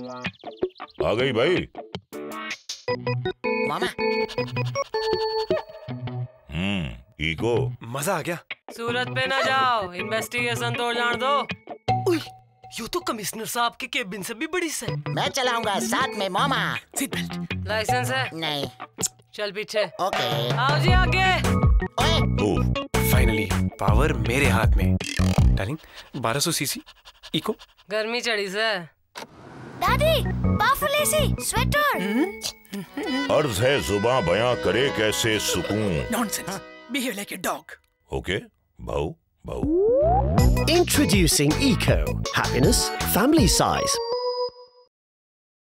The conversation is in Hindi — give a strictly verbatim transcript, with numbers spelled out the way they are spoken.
आ गई भाई। मामा। हम्म, इको मजा आ गया। सूरत पे ना जाओ, इन्वेस्टिगेशन तो जान दो। उई, यू तो कमिश्नर साहब के केबिन से भी बड़ी से। मैं चलाऊंगा साथ में मामा। Seat belt. लाइसेंस है? नहीं। चल पीछे। ओके। आओ जी आगे। ओए। फाइनली पावर मेरे हाथ में। डार्लिंग, बारह सौ सीसी इको। गर्मी चढ़ी से। दादी, पावरफुल एसी, स्वेटर। अर्ज है जुबां बयां करे कैसे सुकून। Nonsense, behave like a dog. Okay, भाऊ भाऊ। Introducing Eco. Happiness, family size.